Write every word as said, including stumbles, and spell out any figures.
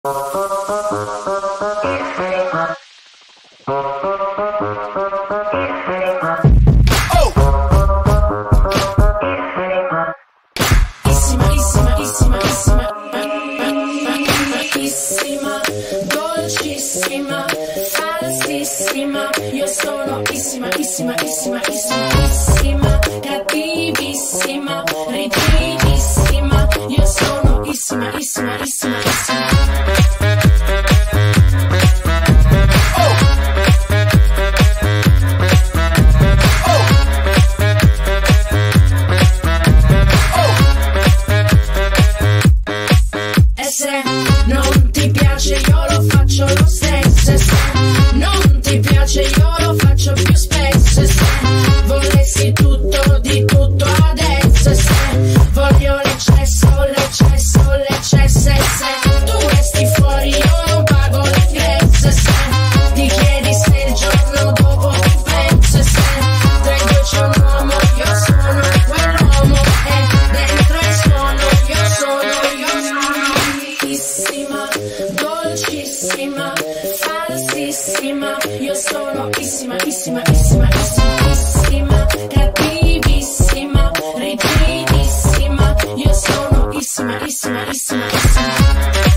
dolcissima, falsissima, io sono issima, issima, issima, issima, issima, cattivissima, rigidissima, io sono issima, issima, issima, issima. Non ti piace io lo faccio lo stesso, se non ti piace io lo faccio più spesso, se volessi tutto di tutto adesso, se voglio l'eccesso, l'eccesso, l'eccesso, se tu resti fuori io non pago l'ingresso, se ti chiedi se il giorno dopo ti penso, se tra i due c'è un uomo, io sono quell'uomo e dentro il suono io sono, io sono issima, dolcissima, falsissima, io sono issima, issima, issima, issima, issima, cattivissima, rigidissima, io sono issima, issima, issima, issima.